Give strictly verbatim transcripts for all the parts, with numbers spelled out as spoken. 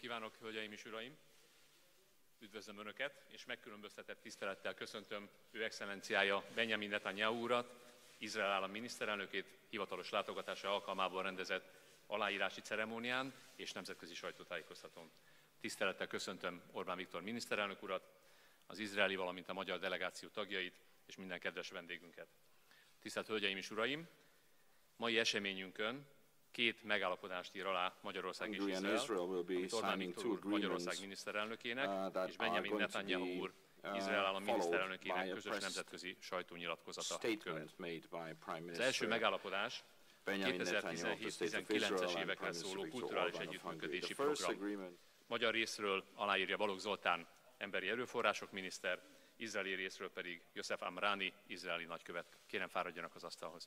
kívánok, hölgyeim és uraim! Üdvözlöm Önöket, és megkülönböztetett tisztelettel köszöntöm ő excellenciája Benjamin Netanyahu urat, Izrael állam miniszterelnökét hivatalos látogatása alkalmából rendezett aláírási ceremónián és nemzetközi sajtótájékoztatón. Tisztelettel köszöntöm Orbán Viktor miniszterelnök urat, az izraeli, valamint a magyar delegáció tagjait és minden kedves vendégünket. Tisztelt hölgyeim és uraim! Mai eseményünkön két megállapodást ír alá Magyarország és Izrael, amit Orbán Viktor úr Magyarország miniszterelnökének és Benjamin Netanyahu úr Izrael állam miniszterelnökének közös nemzetközi sajtónyilatkozata követ. Az első megállapodás kétezer-tizenhét-tizenkilences évekre szóló kulturális együttműködési program. Magyar részről aláírja Balogh Zoltán emberi erőforrások miniszter, izraeli részről pedig Yosef Amrani, izraeli nagykövet. Kérem, fáradjanak az asztalhoz.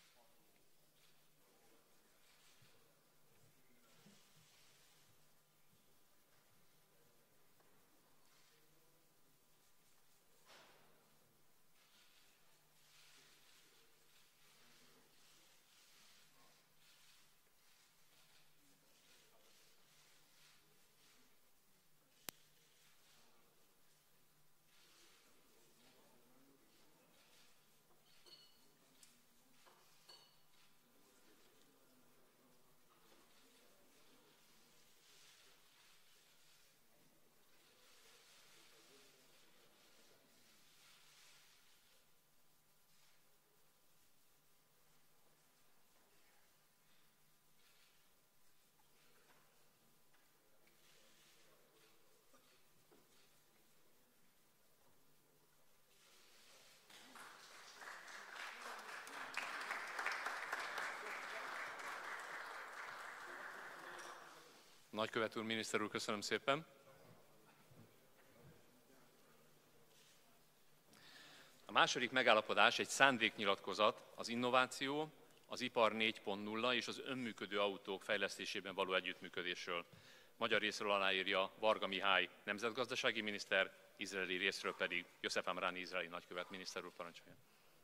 Nagykövet úr, miniszter úr, köszönöm szépen. A második megállapodás egy szándéknyilatkozat az innováció, az ipar négy pont nulla és az önműködő autók fejlesztésében való együttműködésről. Magyar részről aláírja Varga Mihály nemzetgazdasági miniszter, izraeli részről pedig Yosef Amrani izraeli nagykövet. Miniszter úr, parancsoljon.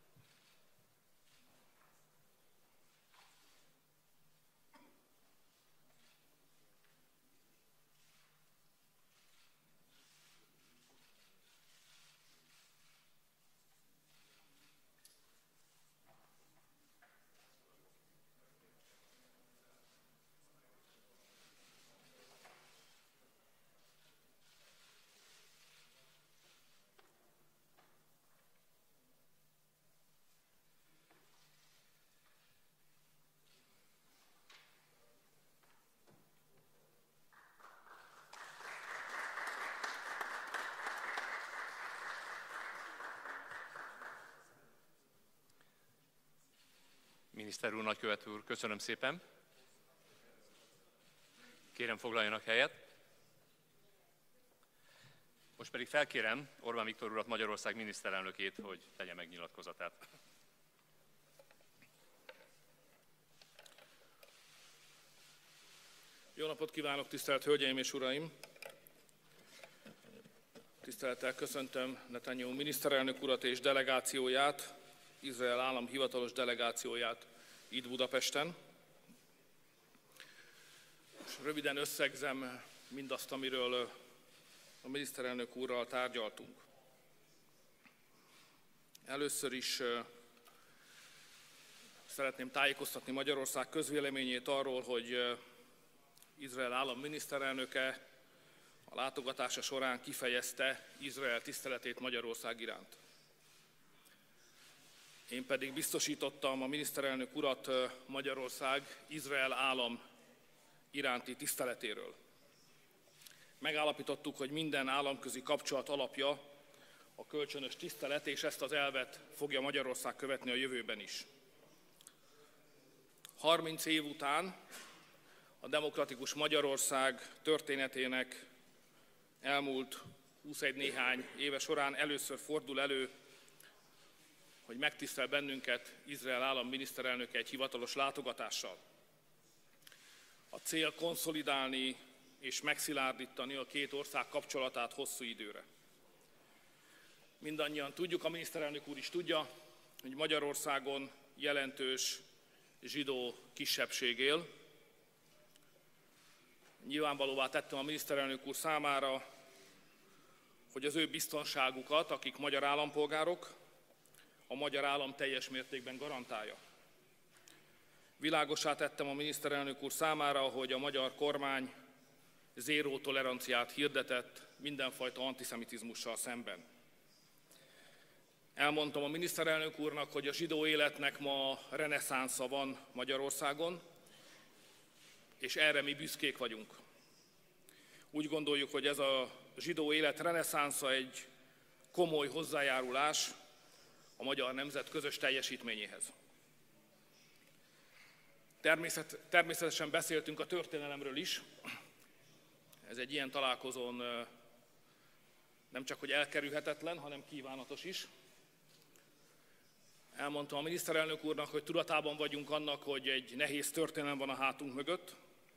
Miniszter úr, nagykövet úr, köszönöm szépen. Kérem, foglaljanak helyet. Most pedig felkérem Orbán Viktor urat, Magyarország miniszterelnökét, hogy tegye meg nyilatkozatát. Jó napot kívánok, tisztelt hölgyeim és uraim! Tisztelettel köszöntöm Netanyahu miniszterelnök urat és delegációját, Izrael állam hivatalos delegációját itt Budapesten. És röviden összegzem mindazt, amiről a miniszterelnök úrral tárgyaltunk. Először is szeretném tájékoztatni Magyarország közvéleményét arról, hogy Izrael állam miniszterelnöke a látogatása során kifejezte Izrael tiszteletét Magyarország iránt. Én pedig biztosítottam a miniszterelnök urat Magyarország Izrael állam iránti tiszteletéről. Megállapítottuk, hogy minden államközi kapcsolat alapja a kölcsönös tisztelet, és ezt az elvet fogja Magyarország követni a jövőben is. harminc év után a demokratikus Magyarország történetének elmúlt huszegy néhány éve során először fordul elő, hogy megtisztel bennünket Izrael állam miniszterelnöke egy hivatalos látogatással. A cél konszolidálni és megszilárdítani a két ország kapcsolatát hosszú időre. Mindannyian tudjuk, a miniszterelnök úr is tudja, hogy Magyarországon jelentős zsidó kisebbség él. Nyilvánvalóvá tettem a miniszterelnök úr számára, hogy az ő biztonságukat, akik magyar állampolgárok, a magyar állam teljes mértékben garantálja. Világossá tettem a miniszterelnök úr számára, hogy a magyar kormány zéró toleranciát hirdetett mindenfajta antiszemitizmussal szemben. Elmondtam a miniszterelnök úrnak, hogy a zsidó életnek ma reneszánsza van Magyarországon, és erre mi büszkék vagyunk. Úgy gondoljuk, hogy ez a zsidó élet reneszánsza egy komoly hozzájárulás a magyar nemzet közös teljesítményéhez. Természet, természetesen beszéltünk a történelemről is. Ez egy ilyen találkozón nem csak hogy elkerülhetetlen, hanem kívánatos is. Elmondtam a miniszterelnök úrnak, hogy tudatában vagyunk annak, hogy egy nehéz történelem van a hátunk mögött.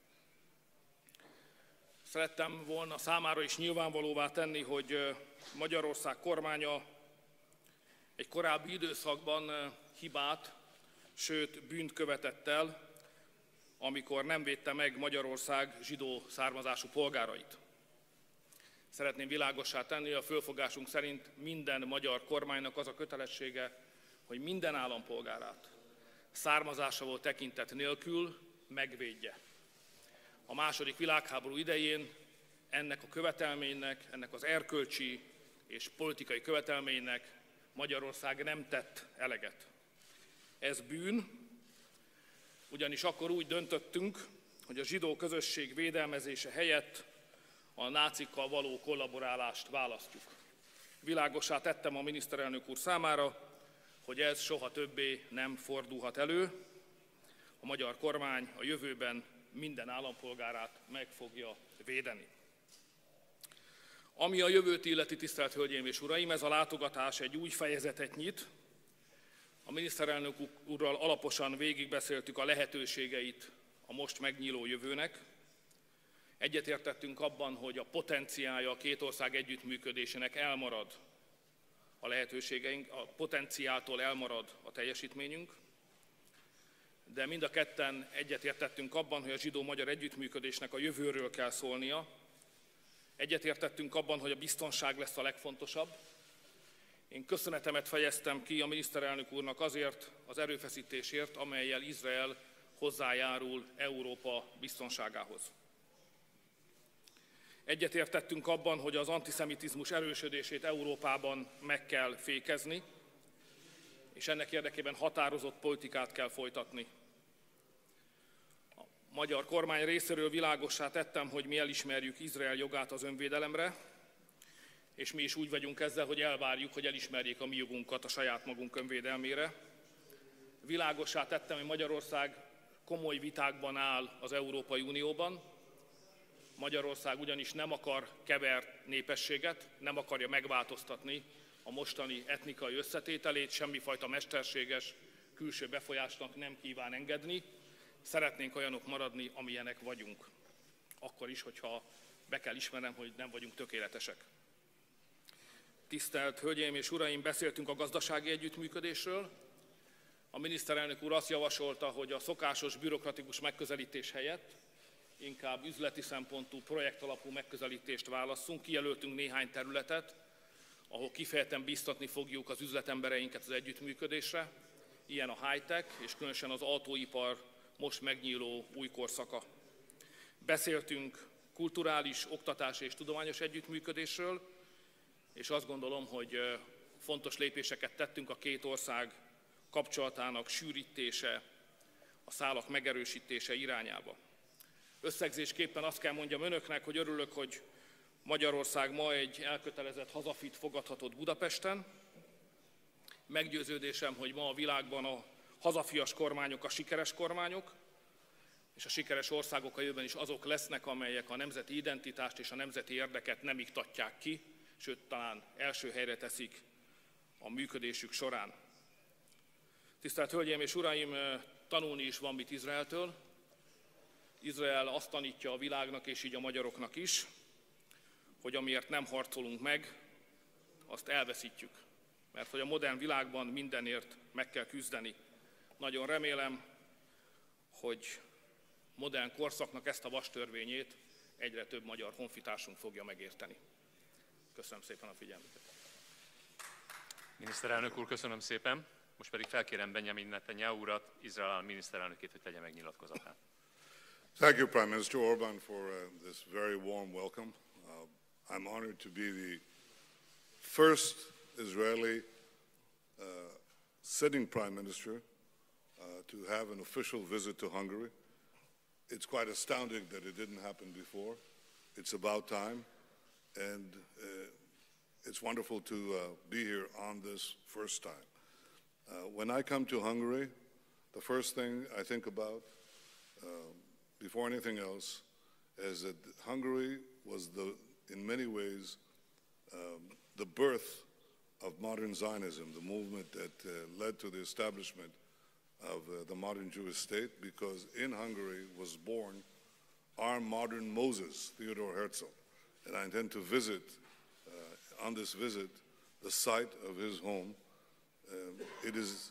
Szerettem volna számára is nyilvánvalóvá tenni, hogy Magyarország kormánya egy korábbi időszakban hibát, sőt bűnt követett el, amikor nem védte meg Magyarország zsidó származású polgárait. Szeretném világossá tenni, a fölfogásunk szerint minden magyar kormánynak az a kötelessége, hogy minden állampolgárát származásával tekintet nélkül megvédje. A második világháború idején ennek a követelménynek, ennek az erkölcsi és politikai követelménynek Magyarország nem tett eleget. Ez bűn, ugyanis akkor úgy döntöttünk, hogy a zsidó közösség védelmezése helyett a nácikkal való kollaborálást választjuk. Világossá tettem a miniszterelnök úr számára, hogy ez soha többé nem fordulhat elő. A magyar kormány a jövőben minden állampolgárát meg fogja védeni. Ami a jövőt illeti, tisztelt Hölgyeim és Uraim, ez a látogatás egy új fejezetet nyit. A miniszterelnök úrral alaposan végigbeszéltük a lehetőségeit a most megnyíló jövőnek. Egyetértettünk abban, hogy a potenciálja a két ország együttműködésének elmarad a lehetőségeink, a potenciáltól elmarad a teljesítményünk, de mind a ketten egyetértettünk abban, hogy a zsidó-magyar együttműködésnek a jövőről kell szólnia. Egyetértettünk abban, hogy a biztonság lesz a legfontosabb. Én köszönetemet fejeztem ki a miniszterelnök úrnak azért az erőfeszítésért, amellyel Izrael hozzájárul Európa biztonságához. Egyetértettünk abban, hogy az antiszemitizmus erősödését Európában meg kell fékezni, és ennek érdekében határozott politikát kell folytatni. A magyar kormány részéről világossá tettem, hogy mi elismerjük Izrael jogát az önvédelemre, és mi is úgy vagyunk ezzel, hogy elvárjuk, hogy elismerjék a mi jogunkat a saját magunk önvédelmére. Világossá tettem, hogy Magyarország komoly vitákban áll az Európai Unióban. Magyarország ugyanis nem akar kevert népességet, nem akarja megváltoztatni a mostani etnikai összetételét, semmifajta mesterséges külső befolyásnak nem kíván engedni. Szeretnénk olyanok maradni, amilyenek vagyunk. Akkor is, hogyha be kell ismernem, hogy nem vagyunk tökéletesek. Tisztelt Hölgyeim és Uraim, beszéltünk a gazdasági együttműködésről. A miniszterelnök úr azt javasolta, hogy a szokásos bürokratikus megközelítés helyett inkább üzleti szempontú, projektalapú megközelítést válasszunk. Kijelöltünk néhány területet, ahol kifejezetten bíztatni fogjuk az üzletembereinket az együttműködésre. Ilyen a high-tech, és különösen az autóipar most megnyíló új korszaka. Beszéltünk kulturális, oktatási és tudományos együttműködésről, és azt gondolom, hogy fontos lépéseket tettünk a két ország kapcsolatának sűrítése, a szálak megerősítése irányába. Összegzésképpen azt kell mondjam önöknek, hogy örülök, hogy Magyarország ma egy elkötelezett hazafit fogadhatott Budapesten. Meggyőződésem, hogy ma a világban a hazafias kormányok a sikeres kormányok, és a sikeres országok a jövőben is azok lesznek, amelyek a nemzeti identitást és a nemzeti érdeket nem iktatják ki, sőt, talán első helyre teszik a működésük során. Tisztelt Hölgyeim és Uraim, tanulni is van mit Izraeltől. Izrael azt tanítja a világnak, és így a magyaroknak is, hogy amiért nem harcolunk meg, azt elveszítjük. Mert hogy a modern világban mindenért meg kell küzdeni. Nagyon remélem, hogy modern korszaknak ezt a vastörvényét egyre több magyar honfitársunk fogja megérteni. Köszönöm szépen a figyelmüket. Miniszterelnök úr, köszönöm szépen. Most pedig felkérem Benjamin Netanyahu urat, Izrael állam miniszterelnökét, hogy tegye meg nyilatkozatát. Thank you, Prime Minister Orban, for uh, this very warm welcome. Uh, I'm honored to be the first Israeli uh, sitting Prime Minister uh, to have an official visit to Hungary. It's quite astounding that it didn't happen before. It's about time, and uh, it's wonderful to uh, be here on this first time. Uh, when I come to Hungary, the first thing I think about, uh, before anything else, is that Hungary was, the, in many ways, um, the birth of modern Zionism, the movement that uh, led to the establishment of uh, the modern Jewish state, because in Hungary was born our modern Moses, Theodor Herzl. And I intend to visit, uh, on this visit, the site of his home. Um, it is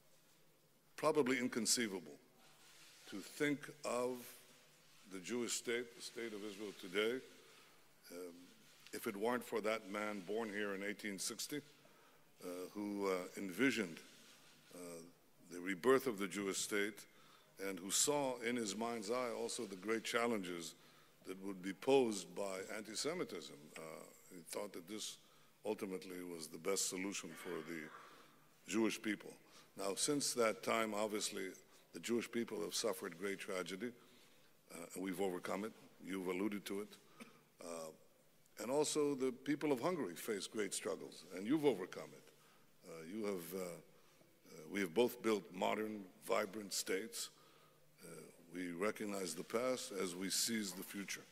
probably inconceivable to think of the Jewish state, the state of Israel today, um, if it weren't for that man born here in eighteen sixty, uh, who uh, envisioned uh, the rebirth of the Jewish state, and who saw in his mind's eye also the great challenges that would be posed by anti-Semitism. Uh, he thought that this ultimately was the best solution for the Jewish people. Now, since that time, obviously, the Jewish people have suffered great tragedy, uh, and we've overcome it. You've alluded to it. Uh, and also, the people of Hungary face great struggles, and you've overcome it. Uh, you have, uh, uh, we have both built modern, vibrant states. Uh, we recognize the past as we seize the future.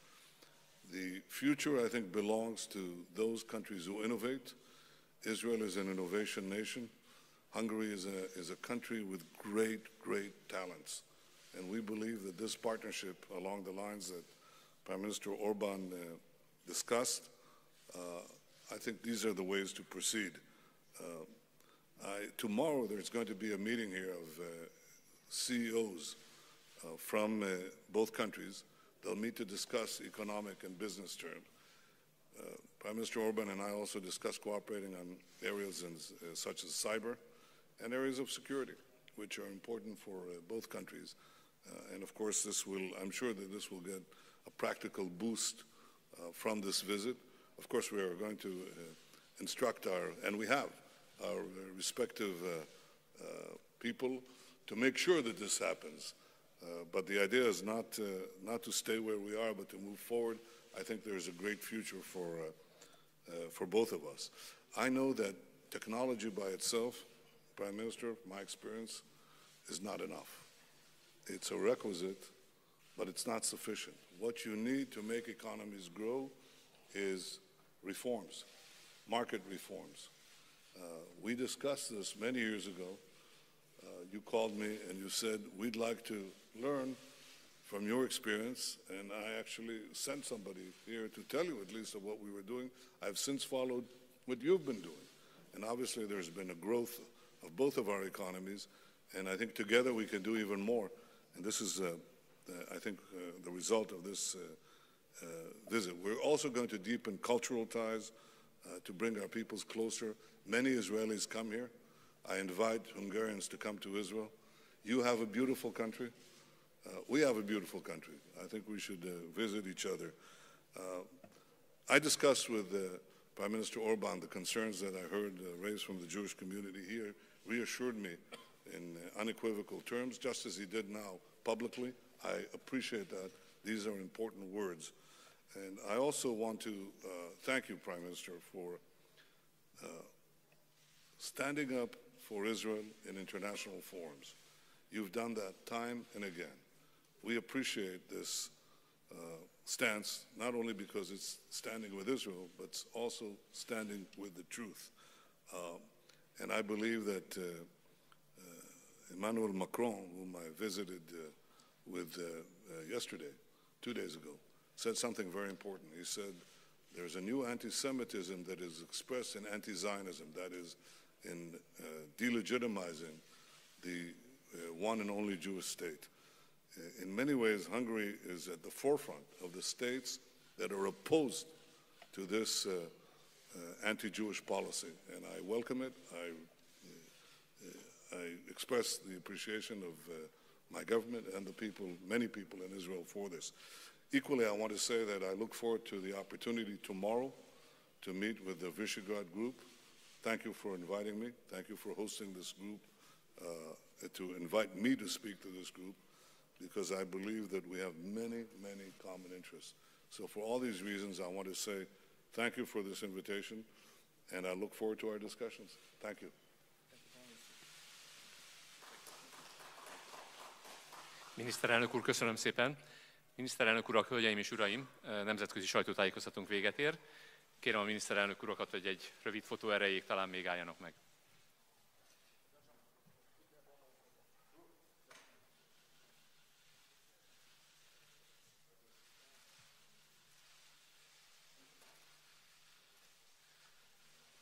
The future, I think, belongs to those countries who innovate. Israel is an innovation nation. Hungary is a, is a country with great, great talents. And we believe that this partnership, along the lines that Prime Minister Orban uh, discussed, uh, I think these are the ways to proceed. Uh, I, tomorrow there's going to be a meeting here of uh, C E Os uh, from uh, both countries. They'll meet to discuss economic and business terms. Uh, Prime Minister Orban and I also discussed cooperating on areas in, uh, such as cyber and areas of security, which are important for uh, both countries. Uh, and of course, this will, I'm sure that this will get a practical boost uh, from this visit. Of course, we are going to uh, instruct our, and we have, our uh, respective uh, uh, people to make sure that this happens. Uh, but the idea is not, uh, not to stay where we are, but to move forward. I think there's a great future for, uh, uh, for both of us. I know that technology by itself, Prime Minister, my experience, is not enough. It's a requisite, but it's not sufficient. What you need to make economies grow is reforms, market reforms. Uh, we discussed this many years ago. Uh, you called me and you said, we'd like to learn from your experience, and I actually sent somebody here to tell you at least of what we were doing. I've since followed what you've been doing. And obviously there's been a growth of both of our economies, and I think together we can do even more. And this is, uh, uh, I think, uh, the result of this uh, uh, visit. We're also going to deepen cultural ties uh, to bring our peoples closer. Many Israelis come here. I invite Hungarians to come to Israel. You have a beautiful country. Uh, we have a beautiful country. I think we should uh, visit each other. Uh, I discussed with uh, Prime Minister Orban the concerns that I heard uh, raised from the Jewish community here, reassured me in uh, unequivocal terms, just as he did now publicly. I appreciate that. These are important words. And I also want to uh, thank you, Prime Minister, for uh, standing up for Israel in international forums. You've done that time and again. We appreciate this uh, stance, not only because it's standing with Israel, but it's also standing with the truth. Uh, and I believe that uh, uh, Emmanuel Macron, whom I visited uh, with uh, uh, yesterday, two days ago, said something very important. He said, there's a new anti-Semitism that is expressed in anti-Zionism, that is, in uh, delegitimizing the uh, one and only Jewish state. in many ways, Hungary is at the forefront of the states that are opposed to this uh, uh, anti-Jewish policy, and I welcome it. I, uh, I express the appreciation of uh, my government and the people, many people in Israel for this. Equally, I want to say that I look forward to the opportunity tomorrow to meet with the Visegrad group. Thank you for inviting me. Thank you for hosting this group, uh, to invite me to speak to this group, because I believe that we have many, many common interests. So for all these reasons, I want to say thank you for this invitation, and I look forward to our discussions. Thank you. Miniszterelnök úr, köszönöm szépen. Miniszterelnök urak, hölgyeim és uraim, nemzetközi sajtótájékoztatónk véget ér. Kérem a miniszterelnök urakat, hogy egy rövid fotó erejéig talán még álljanak meg.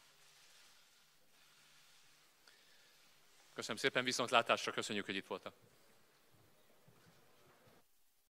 Köszönöm szépen, viszontlátásra, köszönjük, hogy itt voltak.